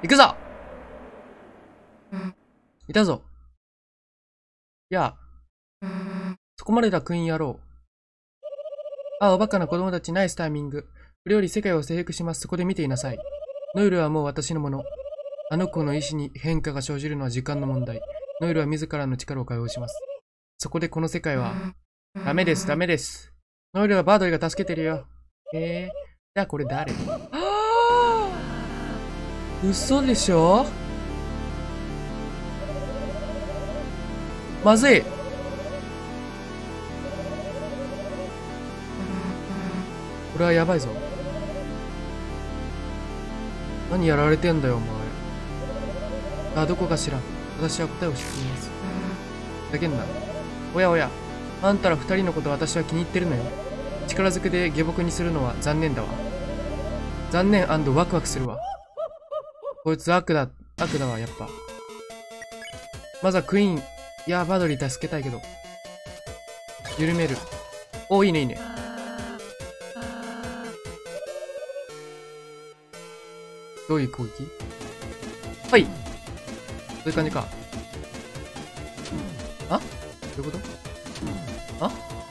行くぞ。いたぞ。やあ。そこまでだ、クイーン野郎。ああ、おバカな子供たち、ナイスタイミング。これより世界を征服します。そこで見ていなさい。ノイルはもう私のもの。あの子の意志に変化が生じるのは時間の問題。ノイルは自らの力を解放します。そこでこの世界は、ダメです、ダメです。ノイルはバードリが助けてるよ。じゃあこれ誰？嘘でしょ？まずい。これはやばいぞ。何やられてんだよ、お前。どこかしら。私は答えを知っています。ふざけんな。おやおや、あんたら二人のこと私は気に入ってるのよ。力ずくで下僕にするのは残念だわ。残念&ワクワクするわ。こいつ悪だわ、やっぱ。まずはクイーン、いや、バドリー助けたいけど。緩める。お、いいね、いいね。どういう攻撃？はい。そういう感じか。あ？どういうこと？あ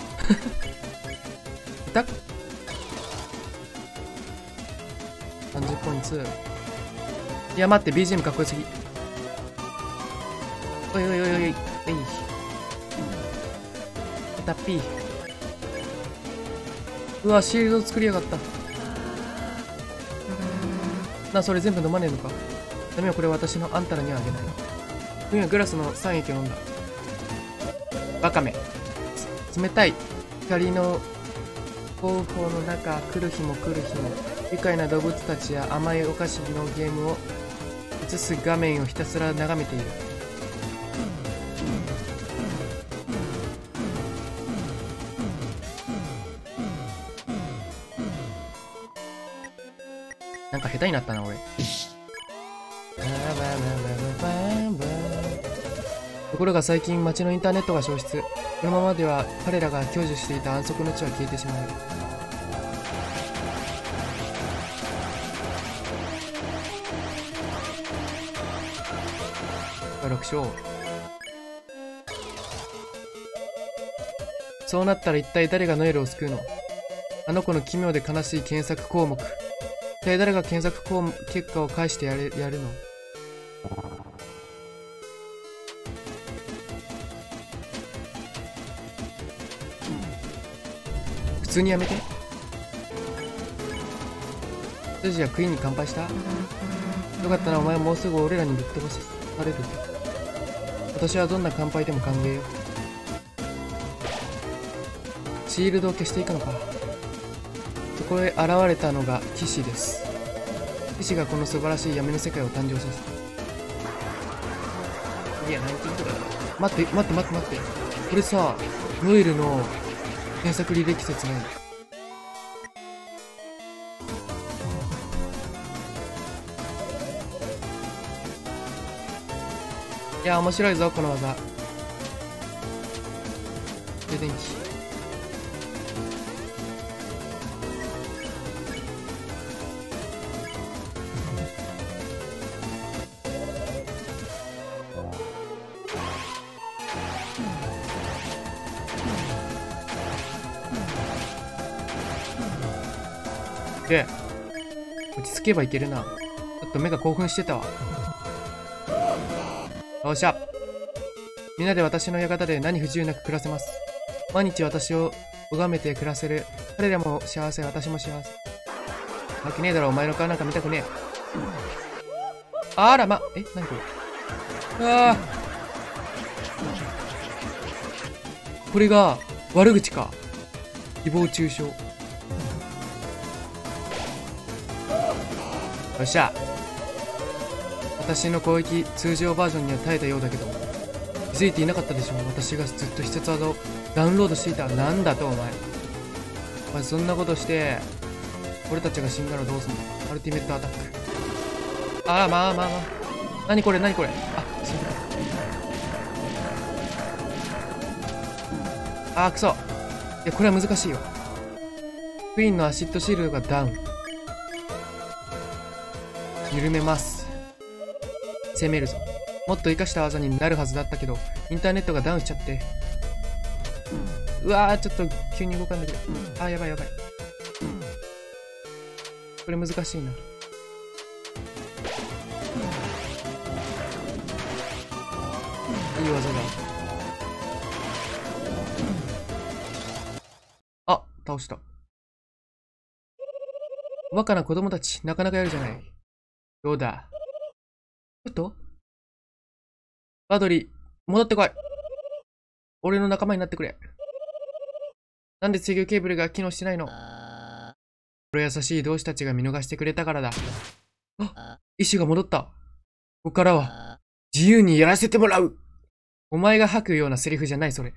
いた？ 30 ポイント。いや、待って、BGM かっこよすぎ。おいおいおいおい。えい。タッピー。うわ、シールド作りやがった。それ全部飲まねえのか。ダメよ、これ私のあんたらにはあげない。今グラスの酸液を飲んだ。ワカメ。冷たい光の方法の中、来る日も来る日も、愉快な動物たちや甘いお菓子のゲームを映す画面をひたすら眺めている。なんか下手になったな、俺。ところが最近街のインターネットが消失。このままでは彼らが享受していた安息の地は消えてしまう。6勝。そうなったら一体誰がノエルを救うの？あの子の奇妙で悲しい検索項目。一体誰が検索結果を返してやるの？普通にやめて。スジはクイーンに乾杯した？よかったな、お前もうすぐ俺らにぶっ飛ばされる。私はどんな乾杯でも歓迎よ。シールドを消していくのか。そこへ現れたのが騎士です。騎士がこの素晴らしい闇の世界を誕生させた。いや、何言ってんだろ。待って。これさ、ノエルの検索履歴説ない。いや、面白いぞ、この技。充電器。で、落ち着けばいけるな。ちょっと目が興奮してたわ。よっしゃ。みんなで私の館で何不自由なく暮らせます。毎日私を拝めて暮らせる。彼らも幸せ、私も幸せ。わけねえだろ、お前の顔なんか見たくねえ。あらま、何これ。これが悪口か。誹謗中傷。よっしゃ。私の攻撃通常バージョンには耐えたようだけど、気づいていなかったでしょ。私がずっと必殺技をダウンロードしていた。なんだとお前。そんなことして俺たちが死んだらどうすんの。アルティメットアタック。まあ何これ。あ、そうだ。くそ。いや、これは難しいわ。クイーンのアシッドシールドがダウン。緩めます。 攻めるぞ。もっと活かした技になるはずだったけど、インターネットがダウンしちゃって。うわー、ちょっと急に動かんだけど。あー、やばいやばい。これ難しいな。いい技だ。あ、倒した。おバカな子供たち、なかなかやるじゃない。どうだ。ちょっとバドリー、戻ってこい。俺の仲間になってくれ。なんで制御ケーブルが機能してないの？俺優しい同志たちが見逃してくれたからだ。あ、意志が戻った。ここからは、自由にやらせてもらう。お前が吐くようなセリフじゃない、それ。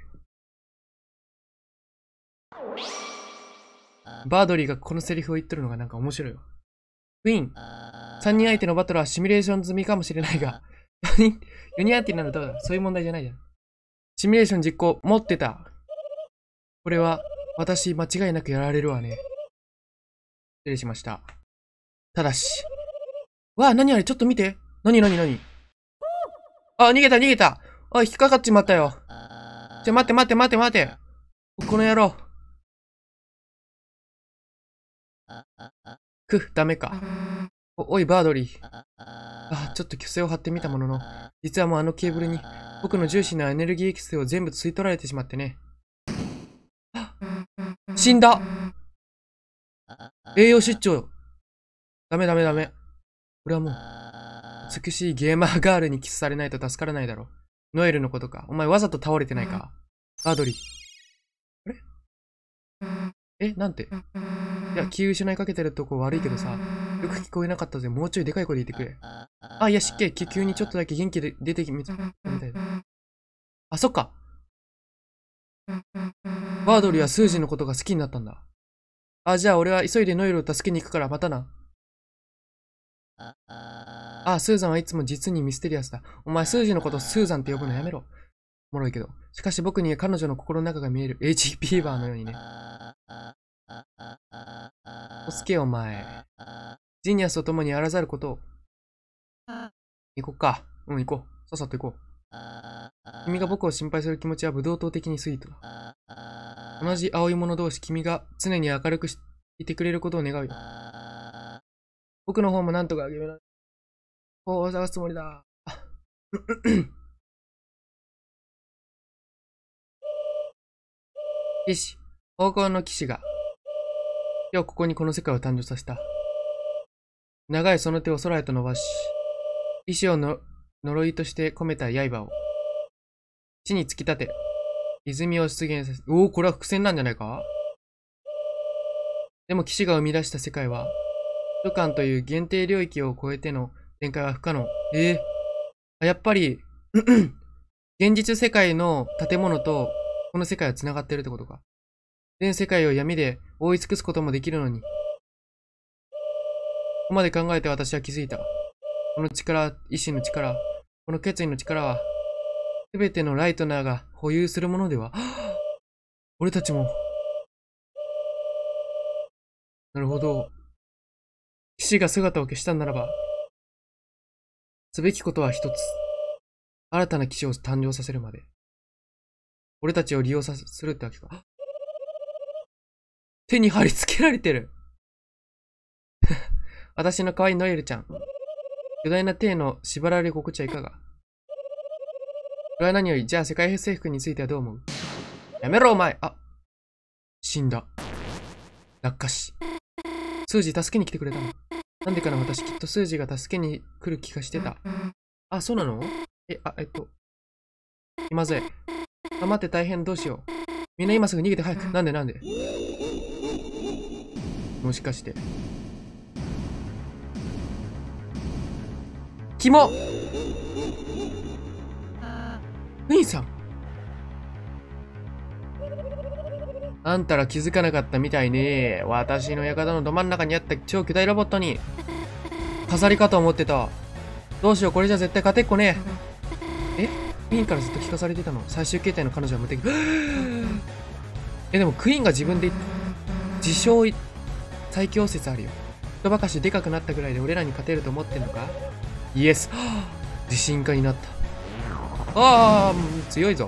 バードリーがこのセリフを言ってるのがなんか面白いわ。クイーン、3人相手のバトルはシミュレーション済みかもしれないが、4人相手になるとそういう問題じゃないじゃん。シミュレーション実行、持ってた。これは、私、間違いなくやられるわね。失礼しました。ただし。わあ、何あれ、ちょっと見て。何あ、逃げた逃げた。あ、引っかかっちまったよ。待て。この野郎。ダメか。おい、バードリー。あ、ちょっと虚勢を張ってみたものの、実はもうあのケーブルに、僕の重視なエネルギーエキスを全部吸い取られてしまってね。死んだ。栄養失調。ダメ。これはもう、美しいゲーマーガールにキスされないと助からないだろう。ノエルのことか。お前わざと倒れてないか。バードリー。あれ？なんて。いや、気失いかけてるとこ悪いけどさ、よく聞こえなかったぜ。もうちょいでかい声で言ってくれ。あ、いや、失敬。急にちょっとだけ元気で出てきみたいだ。あ、そっか。バードリーはスージーのことが好きになったんだ。あ、じゃあ俺は急いでノエルを助けに行くからまたな。あ、スーザンはいつも実にミステリアスだ。お前スージーのことスーザンって呼ぶのやめろ。おもろいけど。しかし僕には彼女の心の中が見える HP バーのようにね。おすけお前。ジニアスと共にあらざることを。行こっか。行こう。さっさと行こう。君が僕を心配する気持ちは武道刀的にスイートだ。同じ青い者同士、君が常に明るくいてくれることを願うよ。僕の方もなんとかあげるな。方を探すつもりだ。騎士、方向の騎士が、今日ここにこの世界を誕生させた。長いその手を空へと伸ばし、意志を呪いとして込めた刃を、地に突き立て、泉を出現させ、おお、これは伏線なんじゃないか？でも騎士が生み出した世界は、土管という限定領域を超えての展開は不可能。やっぱり、現実世界の建物と、この世界は繋がってるってことか。全世界を闇で覆い尽くすこともできるのに。ここまで考えて私は気づいた。この力、意志の力、この決意の力は、すべてのライトナーが保有するものでは。俺たちも。なるほど。騎士が姿を消したならば、すべきことは一つ。新たな騎士を誕生させるまで。俺たちを利用するってわけか。手に貼り付けられてる。私の可愛いノエルちゃん。巨大な手の縛られ心地はいかが？これは何より、じゃあ世界征服についてはどう思う？やめろお前！あ、死んだ。落下死。スージー助けに来てくれたの？なんでかな、私きっとスージーが助けに来る気がしてた。あ、そうなの？気まずい。待って大変、どうしよう。みんな今すぐ逃げて早く。なんでもしかして。キモ！ウィンさん。あんたら気づかなかったみたいね。私の館のど真ん中にあった超巨大ロボットに飾りかと思ってた。どうしよう、これじゃ絶対勝てっこねえ。クイーンからずっと聞かされてたの。最終形態の彼女は無敵。でもクイーンが自分で自称最強説あるよ。人ばかしでかくなったぐらいで俺らに勝てると思ってんのか？イエス。 自信家になった。ああ、強いぞ。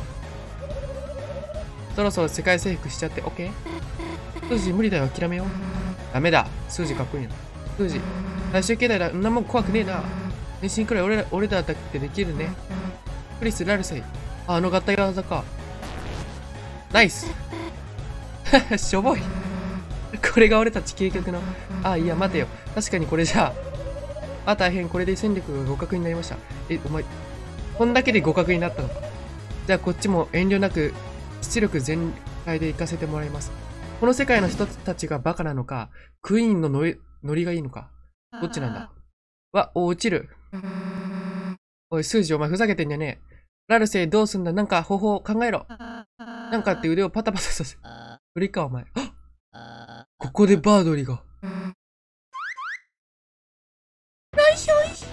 そろそろ世界征服しちゃって、オッケー？スージー無理だよ、諦めよう。ダメだ。スージーかっこいいな。スージー、最終形態だ。んなもん怖くねえな。変身くらい俺らだってできるね。クリス、ラルセイ。あの合体技か。ナイス。しょぼい。これが俺たち究極の。あ、いや、待てよ。確かにこれじゃあ。あ、大変。これで戦力が互角になりました。お前、こんだけで互角になったのか。じゃあこっちも遠慮なく、出力全開で行かせてもらいます。この世界の人たちがバカなのか、クイーンのノリがいいのか。どっちなんだ。落ちる。おい、スージー、お前ふざけてんじゃねえ。ラルセイ、どうすんだ。なんか方法考えろ。なんかって腕をパタパタさせ。無理か、お前。ここでバードリが。ナイス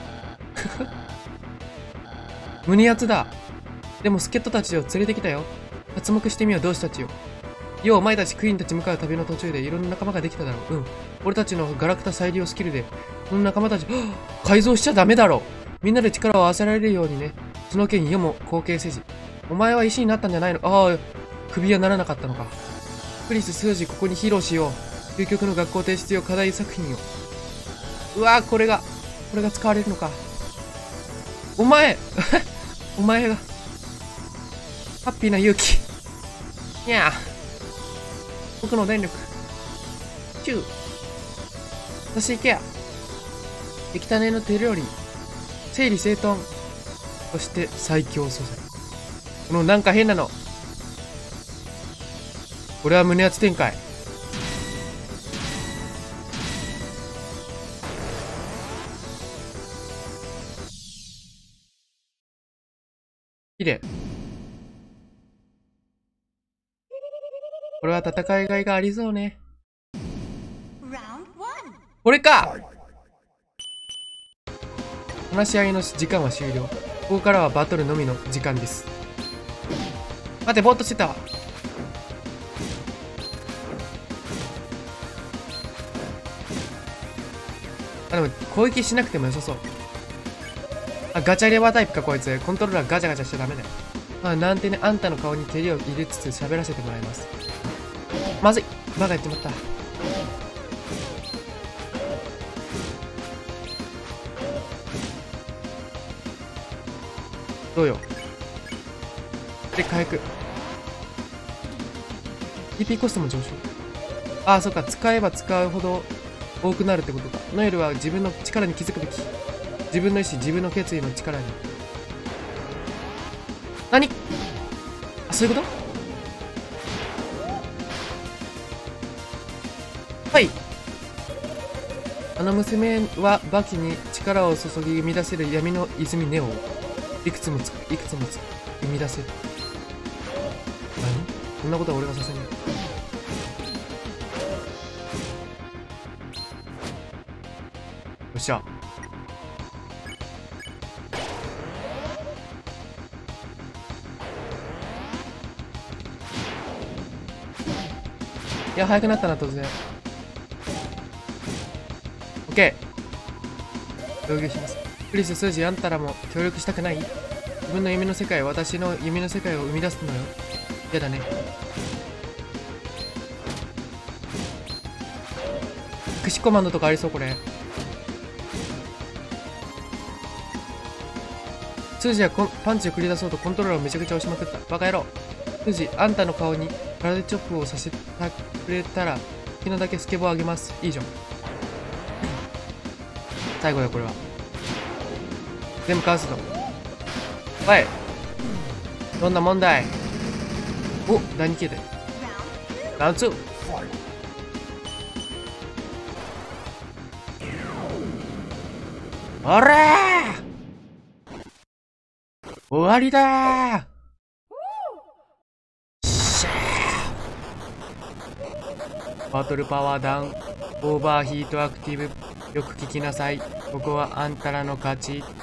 胸圧だ。でも助っ人たちを連れてきたよ。脱目してみよう、同志たちよ。よう、お前たちクイーンたち向かう旅の途中でいろんな仲間ができただろう。うん。俺たちのガラクタ再利用スキルで、この仲間たち、改造しちゃダメだろ。みんなで力を合わせられるようにね。その件、世も後継せじ。お前は石になったんじゃないの？ああ、首はならなかったのか。クリス、スージー、ここに披露しよう。究極の学校提出用課題作品を。うわぁ、これが使われるのか。お前お前が、ハッピーな勇気。いやぁ。僕の電力。チュー。私ケア。液体の手料理。整理整頓。そして最強素材。このなんか変なの。これは胸圧展開。綺麗。これは戦いがいがありそうね。これか。話し合いの時間は終了。ここからはバトルのみの時間です。待て、ぼーっとしてたわ。あ、でも攻撃しなくても良さそう。あ、ガチャレバータイプかこいつ。コントローラーガチャガチャしちゃダメだよ。あ、なんてね、あんたの顔に照りを入れつつ喋らせてもらいます。まずい。バカやっちまった。どうよ。で、回復。TP コストも上昇。ああ、そっか。使えば使うほど多くなるってことか。ノエルは自分の力に気づくべき。自分の意志、自分の決意の力に。何？あ、そういうこと？はい。あの娘はバキに力を注ぎ生み出せる闇の泉ネオをいくつも生み出せる。何？こんなことは俺がさせない。よっしゃ。いや、早くなったな、突然。オッケー。同義します。クリス、スージー、あんたらも協力したくない？自分の夢の世界、私の夢の世界を生み出すのよ。嫌だね。クシコマンドとかありそう、これ。スージーはパンチを繰り出そうとコントローラーをめちゃくちゃ押しまくった。バカ野郎。スージー、あんたの顔に空手チョップをさせてくれたら、好きなだけスケボーあげます。いいじゃん。最後だよ、これは。全部かわすぞ。はい。どんな問題？お、第2形態。ラウンド2。おらー！終わりだー！バトルパワーダウン。オーバーヒートアクティブ。よく聞きなさい。ここはあんたらの勝ち。やった。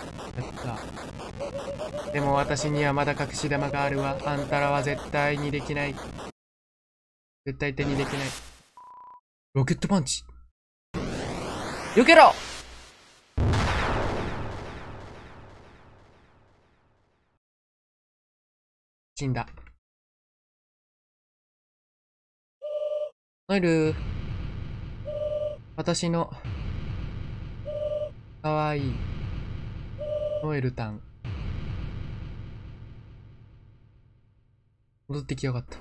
でも私にはまだ隠し玉があるわ。あんたらは絶対にできない。絶対手にできない。ロケットパンチ。避けろ！ 死んだ。ノエル、私の、かわいい、ノエルタン。戻ってきやがった。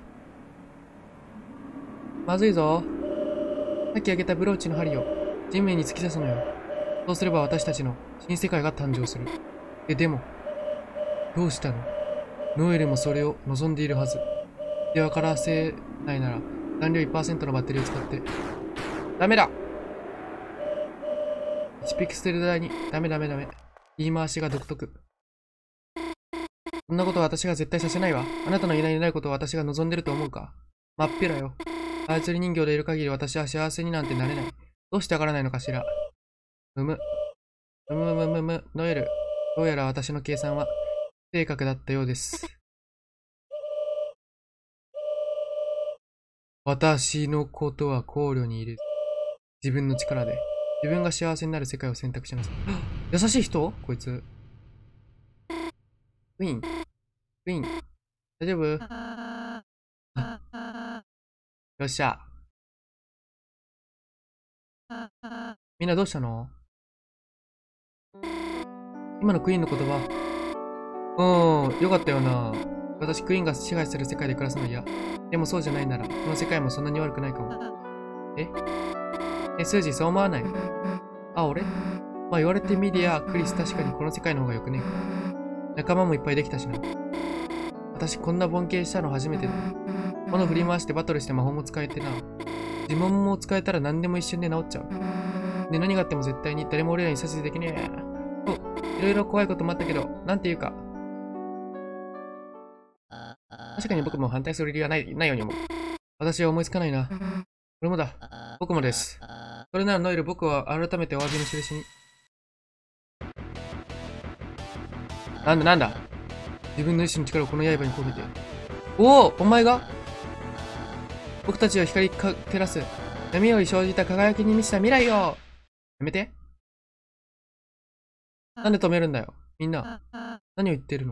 まずいぞ。さっきあげたブローチの針を地面に突き刺すのよ。そうすれば私たちの新世界が誕生する。でも、どうしたの？ノエルもそれを望んでいるはず。で分からせないなら、残量 1% のバッテリーを使って。ダメだ！1ピクセル台に、ダメ。言い回しが独特。そんなことは私が絶対させないわ。あなたのいないことを私が望んでると思うか？まっぴらよ。操り人形でいる限り私は幸せになんてなれない。どうしてわからないのかしら。ノエル。どうやら私の計算は正確だったようです。私のことは考慮に入れず、自分の力で自分が幸せになる世界を選択しなさい。優しい人？こいつ。クイーン。大丈夫？よっしゃ。みんなどうしたの？今のクイーンの言葉。よかったよな。私、クイーンが支配する世界で暮らすの嫌。でもそうじゃないなら、この世界もそんなに悪くないかも。スージーそう思わない？あ、俺？まあ言われてみりゃ、クリス確かにこの世界の方がよくねえか。仲間もいっぱいできたしな。私こんな盆景したの初めてだ。物振り回してバトルして魔法も使えてな。呪文も使えたら何でも一瞬で治っちゃう。で、何があっても絶対に誰も俺らに指図できねえ。いろいろ怖いこともあったけど、なんていうか。確かに僕も反対する理由はないように思う。私は思いつかないな。俺もだ。僕もです。それならノイル、僕は改めてお詫びの印に。なんだ自分の意志の力をこの刃に込めて。お前が僕たちを光照らす闇より生じた輝きに満ちた未来を。やめて。なんで止めるんだよ。みんな。何を言ってるの？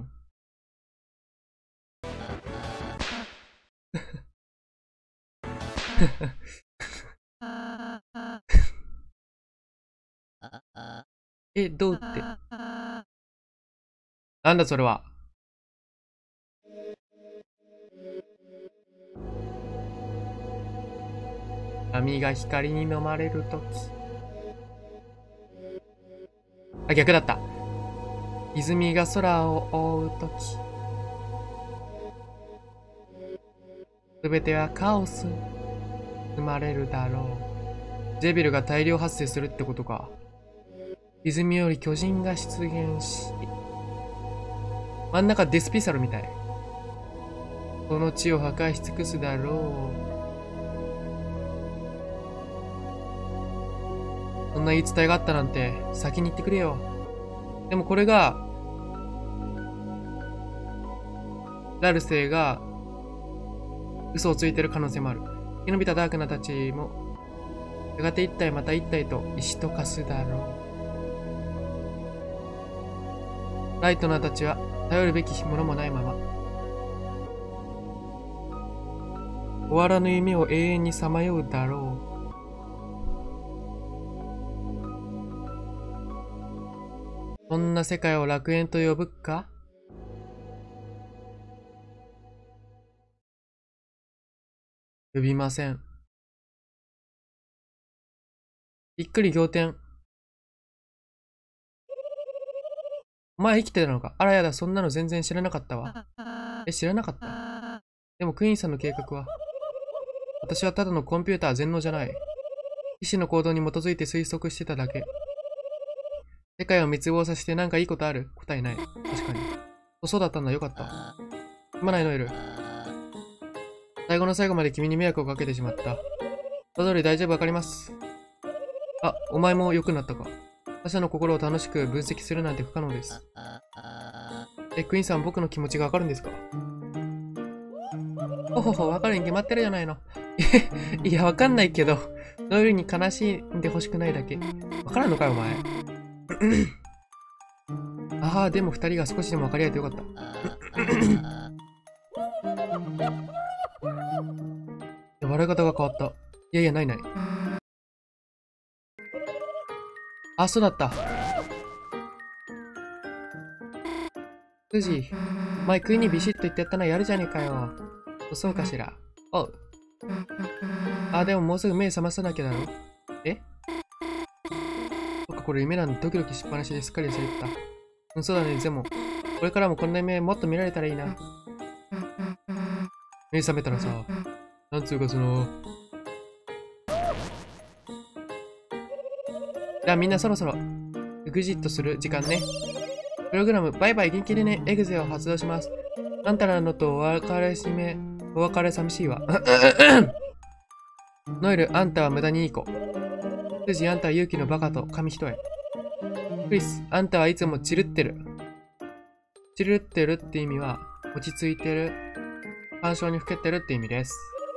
どうって。なんだそれは。闇が光に飲まれるとき。あ、逆だった。泉が空を覆うとき。すべてはカオス。生まれるだろう。ジェビルが大量発生するってことか。泉より巨人が出現し、真ん中デスピサルみたい。この地を破壊し尽くすだろう。そんな言い伝えがあったなんて先に言ってくれよ。でもこれがラルセイが嘘をついてる可能性もある。生き延びたダークナたちもやがて一体また一体と石と化すだろう。ライトナーたちは頼るべきものもないまま終わらぬ夢を永遠にさまようだろう。そんな世界を楽園と呼ぶか？呼びません。びっくり仰天。お前生きてたのか？あらやだ、そんなの全然知らなかったわ。知らなかった？でもクイーンさんの計画は。私はただのコンピューター全能じゃない。医師の行動に基づいて推測してただけ。世界を滅亡させてなんかいいことある？答えない。確かに。そうだったんだ、よかった。すまないノエル。最後の最後まで君に迷惑をかけてしまった。その通り大丈夫、わかります。あ、お前も良くなったか。他者の心を楽しく分析するなんて不可能です。クイーンさん、僕の気持ちがわかるんですか？わかるに決まってるじゃないの。いや、わかんないけど、ノエルに悲しんでほしくないだけ。わからんのかよ、お前。ああ、でも二人が少しでも分かり合えてよかった。 笑い方が変わった。いやいや、ないない。あ、そうだった。スージー、前食いにビシッと言ってやったのやるじゃねえかよ。そうかしら。おう。あ、でももうすぐ目覚まさなきゃだろ。え、そっか、これ夢なんでドキドキしっぱなしですっかり忘れてた。うん、そうだね。でも、これからもこんな夢もっと見られたらいいな。目覚めたらさ、なんつうかじゃあみんなそろそろ、エグジットする時間ね。プログラム、バイバイ元気でね、エグゼを発動します。あんたらのとお別れ寂しいわ。ノエル、あんたは無駄にいい子。スージー、あんたは勇気のバカと紙一重。クリス、あんたはいつもチルってる。チルってるって意味は、落ち着いてる、感傷にふけてるって意味です。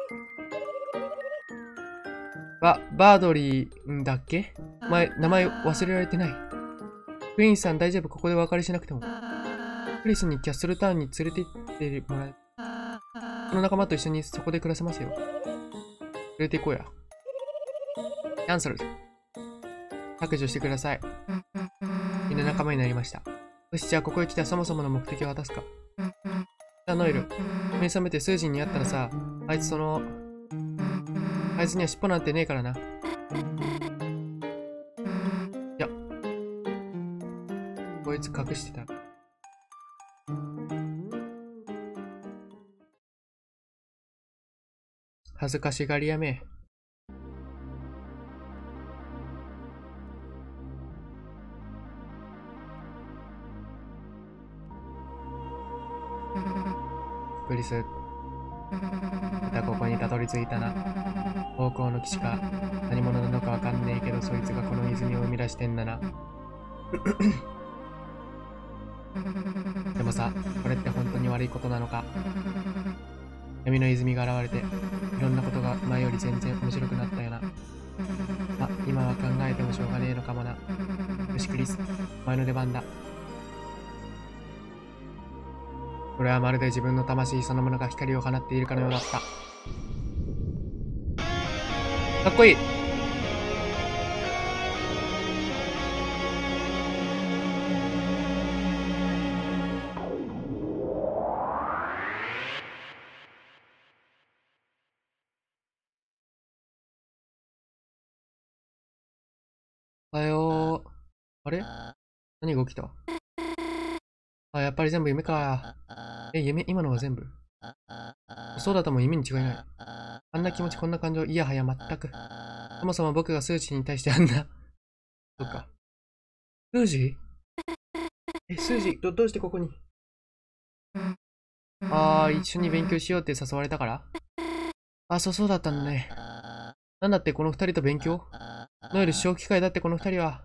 バードリーんだっけ？名前忘れられてない。クイーンさん大丈夫、ここでお別れしなくても。クリスにキャッスルタウンに連れて行ってもらえ。この仲間と一緒にそこで暮らせますよ。連れて行こうや。キャンセル。削除してください。みんな仲間になりました。よし、じゃあここへ来たそもそもの目的を果たすか。さあ、ノエル。目覚めてスージーに会ったらさ、あいつには尻尾なんてねえからな。いや。こいつ隠してた。恥ずかしがりやめ。クリス。またここにたどり着いたな。方向の騎士か何者なのかわかんねえけど、そいつがこの泉を生み出してんだな。でもさ、これって本当に悪いことなのか。闇の泉が現れて、いろんなことが前より全然面白くなったよな。あ、今は考えてもしょうがねえのかもな。よし、クリス、お前の出番だ。これはまるで自分の魂そのものが光を放っているかのようだった。かっこいい。おはよう。あれ、何が起きた？あ、やっぱり全部夢か。夢、今のは全部。そうだとも夢に違いない。あんな気持ち、こんな感情、いやはや全く。そもそも僕がスージーに対してあんな。そっか。スージー？スージー、どうしてここに？一緒に勉強しようって誘われたから？そうだったんだね。なんだってこの二人と勉強？ノエル小機会だってこの二人は。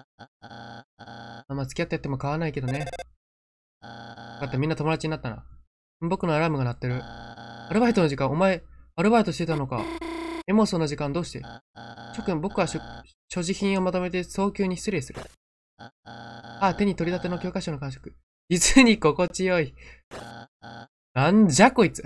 付き合ってやっても買わないけどね。だってみんな友達になったな。僕のアラームが鳴ってる。アルバイトの時間、お前、アルバイトしてたのか。もうそんな時間どうして？諸君、僕は所持品をまとめて早急に失礼する。手に取り立ての教科書の感触。実に心地よい。なんじゃこいつ。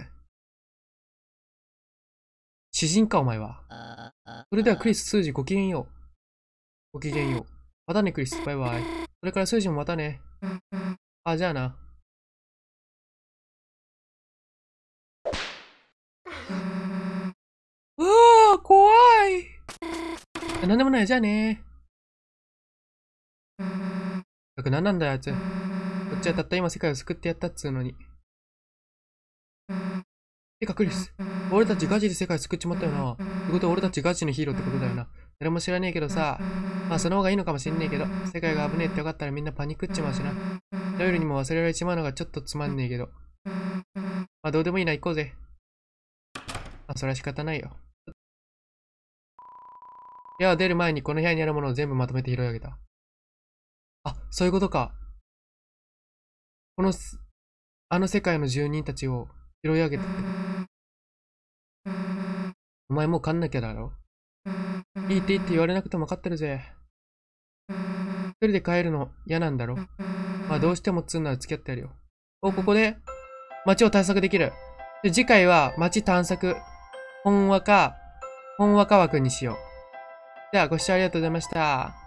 詩人かお前は。それではクリス、スージ、ごきげんよう。ごきげんよう。またねクリス、バイバイ。それからスージもまたね。じゃあな。怖い。なんでもない、じゃあね。なんなんだよ、あいつ。こっちはたった今世界を救ってやったっつうのに。てか、クリス。俺たちガチで世界救っちまったよな。ってことは俺たちガチのヒーローってことだよな。誰も知らねえけどさ。その方がいいのかもしんねえけど。世界が危ねえって分かったらみんなパニックっちまうしな。ノエルにも忘れられちまうのがちょっとつまんねえけど。どうでもいいな、行こうぜ。それは仕方ないよ。部屋を出る前にこの部屋にあるものを全部まとめて拾い上げた。そういうことか。あの世界の住人たちを拾い上げたって。お前もう帰んなきゃだろ。いいって言われなくても分かってるぜ。一人で帰るの嫌なんだろ。どうしてもっつんなら付き合ってやるよ。ここで街を探索できる。で、次回は街探索ほんわか枠にしよう。では、ご視聴ありがとうございました。